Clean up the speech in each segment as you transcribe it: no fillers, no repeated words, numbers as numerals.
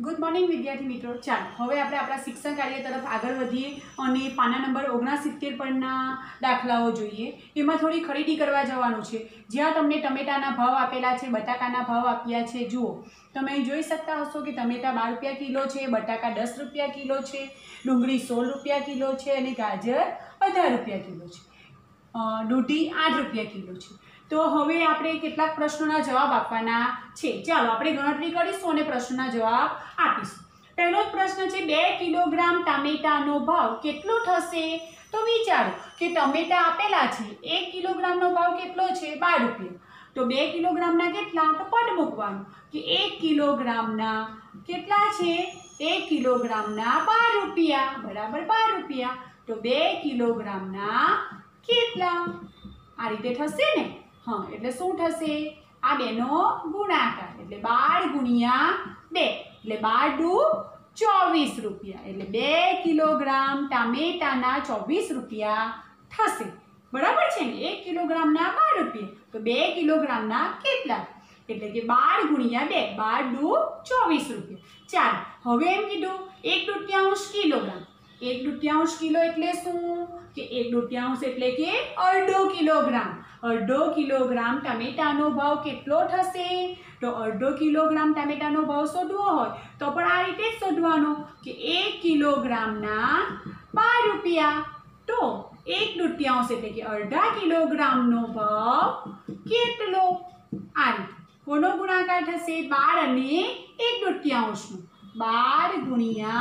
Good morning विद्यार्थी मित्रों। चालो हवे आपणे आपणा शिक्षण कार्य तरफ आगळ वधीए अने पाना नंबर 69 परना दाखलाओ जोईए। एमां थोड़ी खरीदी करवा जवानुं छे। ज्यां तमने टमेटाना भाव आपेला छे, बटाकाना भाव आप्या छे, जुओ तमे जोई शकता हशो कि टमेटा 12 रुपया किलो छे, बटाका 10 रुपया किलो छे, डूंगळी 16 रुपया किलो छे अने गाजर 18 रुपया किलो छे, दूधी 8 रुपया किलो छे। तो हवे आपणे केटलाक प्रश्नोना जवाब आपवाना छे। चालो आपणे गणतरी करीशुं अने प्रश्नोना जवाब आपीशुं। पहेलो प्रश्न छे 2 किलोग्राम टामेटानो भाव केटलो थशे? तो विचारो कि टमेटा आपेला छे, 1 किलोग्रामनो भाव केटलो छे? 12 रुपया। तो 2 किलोग्रामना केटला? तो पद मूकवानुं कि 1 किलोग्रामना केटला छे? 1 किलोग्रामना 12 रुपया बराबर 12 रुपया। तो 2 किलोग्रामना केटला? आ रीते थशे ने। हाँ एटले शुं थशे? आ बेनो गुणाकार एटले 12 गुणिया 2 एटले 12 दू 24 रुपया। एटले 2 किलोग्राम टामेटाना 24 रुपया थशे बराबर छे ने। 1 किलोग्रामना 12 रुपया तो 2 किलोग्रामना केटला? एटले के 12 गुणिया 2 12 दू 24 रुपया। चालो हवे एम कीधुं 1/2 किलोग्राम। 1/2 किलो एटले शुं कि 1/2 एटले के अर्धो किलोग्राम। अर्धो किलोग्राम टमेटानो भाव केटलो थशे? तो अर्धो किलोग्राम टमेटानो भाव शोधवो होय तो पण आ रीते ज शोधवानो कि 1 किलोग्रामना 12 रुपया। तो 1/2 एटले के अर्धा किलोग्रामनो भाव केटलो? आ रीते कोनो गुणाकार थशे? 12 अने 1/2 नो। 12 गुणिया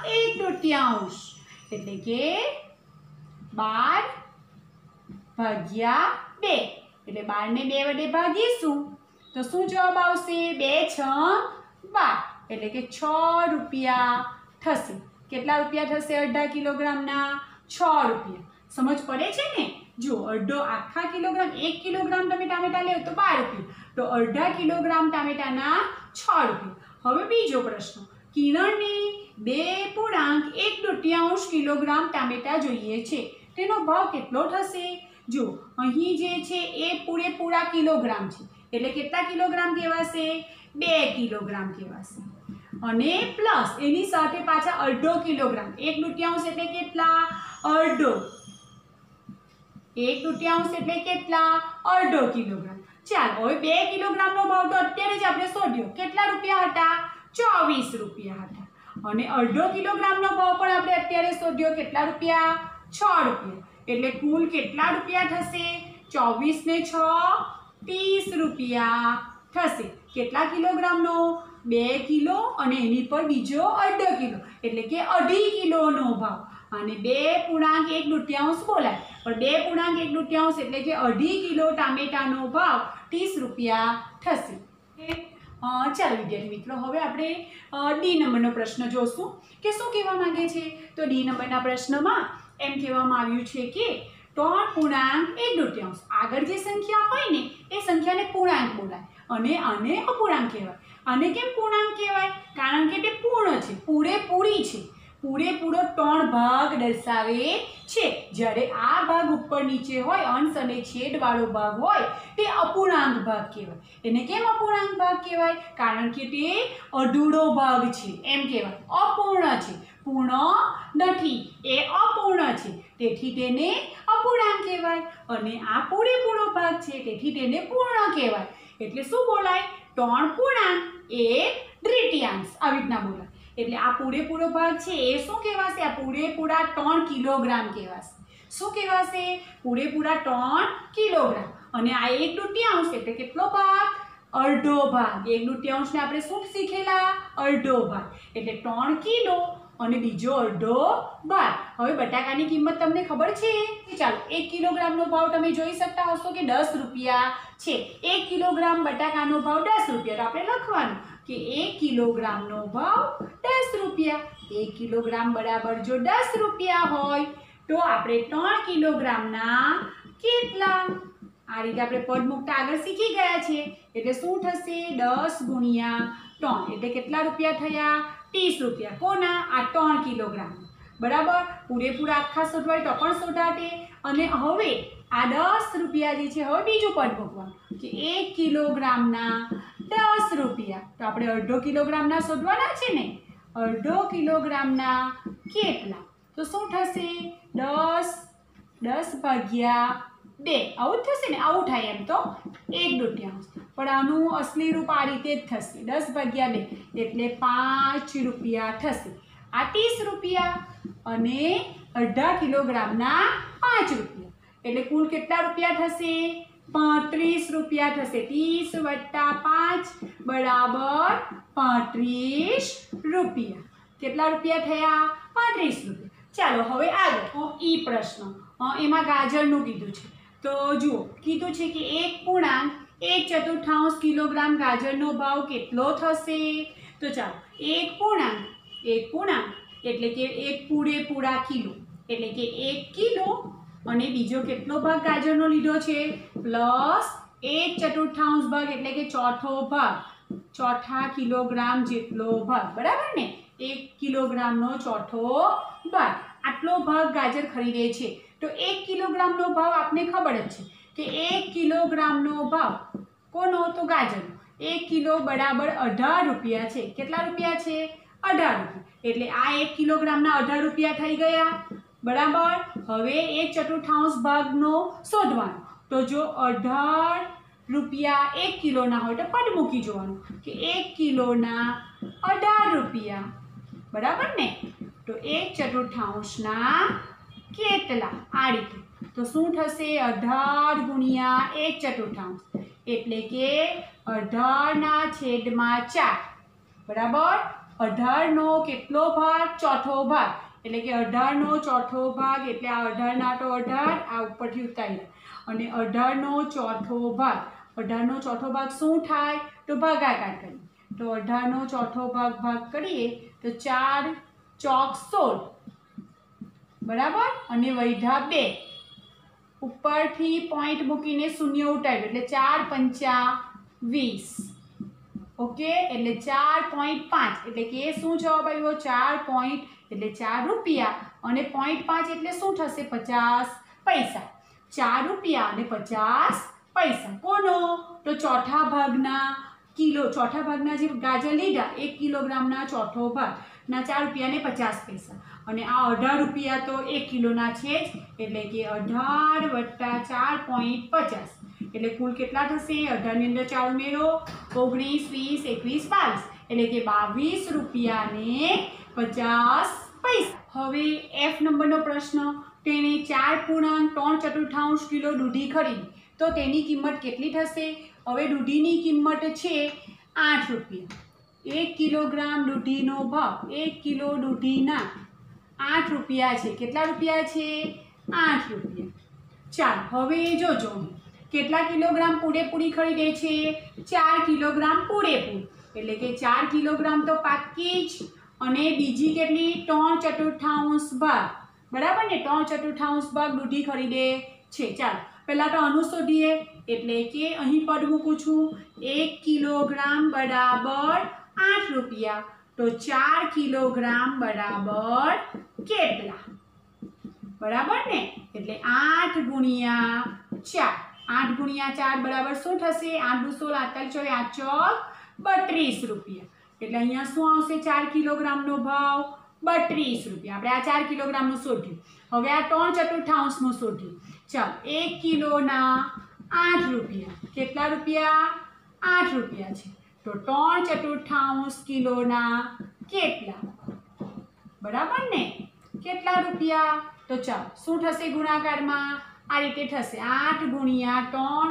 1/2 एटले के 12 भाग्या 2 एटले 12 ने 2 वडे भागीशुं तो शुं जवाब आवशे? 2 6 12 एटले के 6 रुपया थशे। केटला रुपया थशे अर्धा किलोग्रामना? 6 रुपया। समझ पड़े छे ने। जो अर्धो आखा किलोग्राम 1 किलोग्राम તમે ટામેટા લેવ તો 12 रुपया तो अर्धा किलोग्राम टामेटाना 6 रुपया। हवे बीजो प्रश्न किरणने 2.1/2 किलोग्राम टामेटा जोईए छे तेनो भाव केटलो थशे? जो अहीं जे छे ए पूरेपूरा किलोग्राम छे एटले केटला किलोग्राम कहेवाशे? 2 किलोग्राम कहेवाशे अने प्लस एनी साथे पाछा अर्धो किलोग्राम 1/2 एटले केटला? अर्धो 1/2 एटले केटला? अर्धो किलोग्राम। चालो हवे 2 किलोग्रामनो भाव तो अत्यारे ज आपणे शोध्यो केटला रुपया हता? 24 रुपया हता अने अर्धो किलोग्रामनो भाव पण आपणे अत्यारे शोध्यो केटला रुपया? 6 रुपया। एटले कुल केटला रुपया थशे? 24 ने 6 30 रुपया थशे। केटला किलोग्रामनो? 2 किलो अने एनी पर बीजो अर्धो किलो एटले के 2.5 किलोनो भाव अने 2.1/2 बोलाय पण 2.1/2 एटले के 2.5 किलो टामेटानो भाव 30 रुपया थशे। चालो विद्यार्थी मित्रों हवे आपणे डी नंबरनो प्रश्न जोशुं के शुं कहेवा मांगे छे। तो डी नंबरना प्रश्नमा एम कहेवामां आव्युं छे के 3.1/2 आगळ जे संख्या होय ने ए संख्याने पूर्णांक बोलाय अने आने अपूर्णांक कहेवाय। आने केम पूर्णांक कहेवाय? कारण के ते पूर्ण छे, पूरेपूरी छे, पूरेपूरो 3 भाग दर्शावे छे। ज्यारे आ भाग उपर नीचे होय अंश अने छेद वाळो भाग होय ते अपूर्णांक भाग कहेवाय। एने केम अपूर्णांक भाग कहेवाय? कारण के ते अधूरो भाग छे एम कहेवाय। अपूर्ण छे, पूर्ण नथी ए अपूर्ण छे तेथी तेने अपूर्णांक कहेवाय अने आ पूरेपूरो भाग छे तेथी तेने पूर्ण कहेवाय। एटले शुं बोलाय? 3 पूर्णांक 1 तृतीयांश आ रीतना बोलाय। एटले आ पूरेपूरो भाग छे ए शुं कहेवाशे? आ पूरेपूरा 3 किलोग्राम कहेवाशे। शुं कहेवाशे? पूरेपूरा 3 किलोग्राम अने आ 1/2 एटले केटलो भाग? अर्धो भाग। 1/2 ने आपणे शुं शीखेला? अर्धो भाग एटले 3 किलो અને બીજો અડધો ભાગ। હવે બટાકાની કિંમત તમને ખબર છે? ચાલો 1 કિલોગ્રામનો ભાવ તમે જોઈ શકતા હશો કે 10 રૂપિયા છે। 1 કિલોગ્રામ બટાકાનો ભાવ 10 રૂપિયા તો આપણે લખવાનું કે 1 કિલોગ્રામનો ભાવ 10 રૂપિયા। 1 કિલોગ્રામ બરાબર જો 10 રૂપિયા હોય તો આપણે 3 કિલોગ્રામના કેટલા? આ રીતે આપણે પદ મુક્ત આગળ શીખી ગયા છે। એટલે શું થશે? 10 ગુણ્યા 3 એટલે કેટલા રૂપિયા થયા? 30 रुपया। कोना? आ 3 किलोग्राम बराबर। पूरेपूरा आखा शोधवाय तो पण शोधाते अने हवे आ 10 रुपया जे छे हवे बीजું पद मूकवानुं कि 1 किलोग्रामना 10 રૂપિયા. તો આપણે અડધો કિલોગ્રામના શોધવાના છે ને, અડધો કિલોગ્રામના કેટલા? તો શું થશે? 10 ભાગ્યા 2 આવું જ થશે ને, આવું થાય એમ તો 1/2, પણ આનું અસલી રૂપ આ રીતે જ થશે, 10 ભાગ્યા 2 એટલે 5 રૂપિયા થશે. આ 30 રૂપિયા અને અડધા કિલોગ્રામના 5 રૂપિયા એટલે કુલ કેટલા રૂપિયા થશે? 35 રૂપિયા થશે. 30 + 5 બરાબર 35 રૂપિયા. કેટલા રૂપિયા થયા? 35 રૂપિયા. ચાલો હવે આગળ ઈ પ્રશ્ન, એમાં ગાજરનું કીધું છે. તો જુઓ, કીધું છે કે 1.1/4 કિલોગ્રામ ગાજરનો ભાવ કેટલો થશે? તો ચાલો 1 એટલે કે 1 પૂરેપૂરા કિલો એટલે કે 1 કિલો અને બીજો કેટલો ભાગ ગાજરનો લીધો છે? પ્લસ 1/4 ભાગ એટલે કે ચોથો ભાગ, ચોથા કિલોગ્રામ જેટલો ભાગ, બરાબર ને? 1 કિલોગ્રામનો ચોથો ભાગ, આટલો ભાગ ગાજર ખરીદે છે. તો 1 કિલોગ્રામનો ભાવ આપને ખબર જ છે કે 1 કિલોગ્રામનો ભાવ કોનો? તો ગાજરનો. 1 કિલો બરાબર 18 રૂપિયા છે. કેટલા રૂપિયા છે? 18 રૂપિયા. એટલે આ 1 કિલોગ્રામના 18 રૂપિયા થઈ ગયા, બરાબર. હવે 1/4 ભાગનો શોધવાનો. તો જો 18 રૂપિયા 1 કિલોના હોય તો પદ મૂકી જોવાનું કે 1 કિલોના 18 રૂપિયા, બરાબર ને? તો 1/4 કેટલા? આ રીતે. તો શું થશે? 18 ગુણ્યા 1/4 એટલે કે 18/4, બરાબર. 18નો કેટલો ભાગ? ચોથો ભાગ એટલે કે 18નો ચોથો ભાગ એટલે આ 18 તો 18 આ ઉપરથી ઉતારી, અને 18નો ચોથો ભાગ, 18નો ચોથો ભાગ શું થાય? તો ભાગાકાર કરીએ. તો 18નો ચોથો ભાગ કરીએ તો 4 ચોક 16, બરાબર. અને વૈધા 2, ઉપરથી પોઈન્ટ મૂકીને શૂન્ય ઉતાર્યું એટલે 4 પંચા 20. ઓકે, એટલે 4.5 એટલે કે શું જવાબ આવ્યો? 4 એટલે 4 રૂપિયા અને 0.5 એટલે શું થશે? 50 પૈસા. 4 રૂપિયા અને 50 પૈસા કોનો? તો ચોથા ભાગના જે ગાજર લીધા 1 કિલોગ્રામના ચોથો ભાગના 4 રૂપિયા અને 50 પૈસા, અને આ 18 રૂપિયા તો 1 કિલોના છે જ એટલે કે 18 + 4.50 એટલે કુલ કેટલા થશે? 18 ની અંદર 4 ઉમેરો, 19, 20, 21, 22 એટલે કે 22 રૂપિયા અને 50 પૈસા. હવે F નંબરનો પ્રશ્ન, તેને 4.3/4 કિલો દૂધી ખરીદી તો તેની કિંમત કેટલી થશે? હવે દૂધીની કિંમત છે 8 રૂપિયા. 1 કિલોગ્રામ દૂધીનો ભાવ, 1 કિલો દૂધીના 8 રૂપિયા છે. કેટલા રૂપિયા છે? 8 રૂપિયા. ચાલો હવે જોજો કેટલા કિલોગ્રામ પૂરેપૂરી ખરીદે છે? 4 કિલોગ્રામ પૂરેપૂરી એટલે કે 4 કિલોગ્રામ તો પાકી જ, અને બીજી કેટલી? 3/4 ભાગ, બરાબર ને? 3/4 ભાગ દૂધી ખરીદે છે. ચાલો પહેલાં તો આનું શોધીએ એટલે કે અહીં પદ મૂકું છું. 1 કિલોગ્રામ બરાબર 8 રૂપિયા, તો 4 કિલોગ્રામ બરાબર કેટલા? બરાબર ને? એટલે 8 ગુણ્યા 4, 8 ગુણ્યા 4 બરાબર શું થશે? 8 × 16 8 × 4 = 32 રૂપિયા. એટલે અહીંયા શું આવશે? 4 કિલોગ્રામનો ભાવ 32 રૂપિયા. આપણે આ 4 કિલોગ્રામનું શોધ્યું. હવે આ 3/4નું શોધ્યું. ચાલો 1 કિલોના 8 રૂપિયા. કેટલા રૂપિયા? 8 રૂપિયા છે. તો 3/4 કિલોના કેટલા? બરાબર ને? કેટલા રૂપિયા? તો ચાલો શું થશે ગુણાકારમાં? આ રીતે થશે 8 ગુણ્યા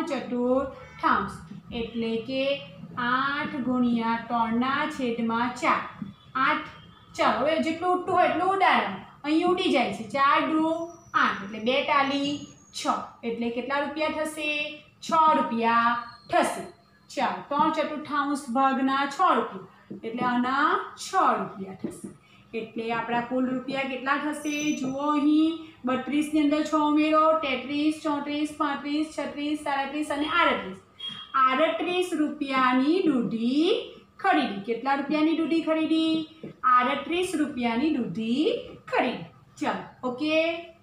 3/4 એટલે કે 8 ગુણ્યા 3/4. 8, ચાલો હવે જેટલું ઉડતું હોય એટલું ઉડાડો. અહીં ઉડી જાય છે. 4 × 8 એટલે 2 ટાલી 6 એટલે કેટલા રૂપિયા થશે? 6 રૂપિયા થશે. ચાલો 3/4 ભાગના 6 રૂપિયા એટલે આના 6 રૂપિયા થશે. એટલે આપણા કુલ રૂપિયા કેટલા થશે? જુઓ અહીં 32 ની અંદર 6 ઉમેરો, 33, 34, 35, 36, 37 અને 38 રૂપિયાની દૂધી ખરીદી. કેટલા રૂપિયાની દૂધી ખરીદી? 38 રૂપિયાની દૂધી ખરીદી. ચાલો ઓકે.